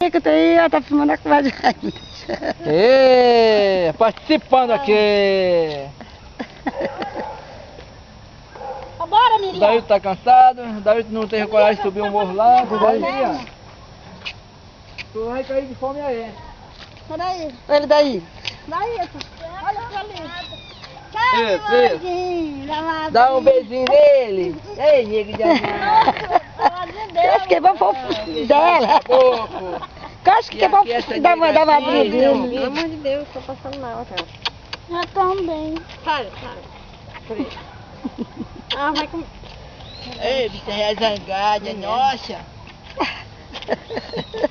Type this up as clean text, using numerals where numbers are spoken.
que eu tô aí, tá filmando a coisa. Ê, participando aqui. Bora, Miriam. Daí tá cansado, daí não tem coragem de subir um morro lá. Daí, tu vai cair de fome aí. Peraí. Ele daí. Daí, olha pra ali. Isso. Dá um beijinho nele. Ei, nego de amor. Acho que é bom pro dela. Acho que é bom da madrinha dele. Pelo amor de Deus, tô passando mal, cara. Já também. Para. Ah, vai comer. Ei, bicha é zangada, nossa.